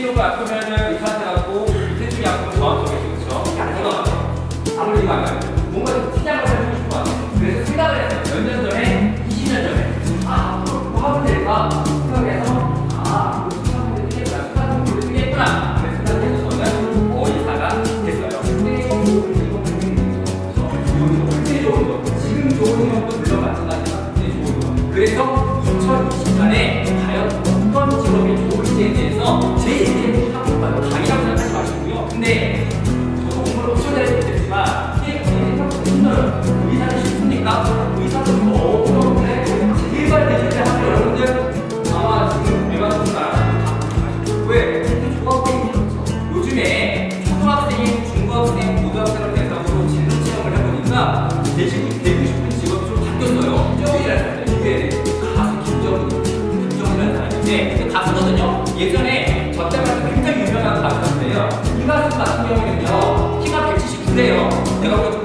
정도 아프면은 의사한테 가고 밑에 쪽이 아프면 저한테 오겠죠. 그렇죠? 이게 아니거든요. 아무리 이거 안 가요. 뭔가 좀 시작을 해보고 싶어 하죠. 그래서 생각을 했어요. 몇 년 전에, 20년 전에. 앞으로 뭐 하면 될까? 생각해서, 이거 하면 되겠구나. 수학을 되겠구나. 그래서 생각을 해서 저는 의사가 됐어요. 근데 좋은 거. 지금 좋은 것도 물론 마찬가지지만 근데 좋은 거. 그래서 2020년에 과연 어떤 직업이 좋을지에 대해서 제 얘기를 하고 싶어요. 강의라고 생각하지 마시고요. 근데 저도 공부를 엄청 잘했지만 이게 생각보다 힘들어요. 의사는 쉽습니까? 의사도 어려운데 제발 대신에 하면 여러분들 아마 지금 외관순간 왜? 특히 중학생이 그렇죠. 요즘에 초등학생인 중고학생, 고등학생을 대상으로 진로 체험을 해보니까 되고 싶은 직업이 좀 바뀌었어요. 저기라는 사람들 이게 가수 김정은이라는 사람인데 그 가수거든요. 예전에 저 때문에 굉장히 유명한 가수인데요. 이 가수 같은 경우에는요 키가 179예요. 내가 보기엔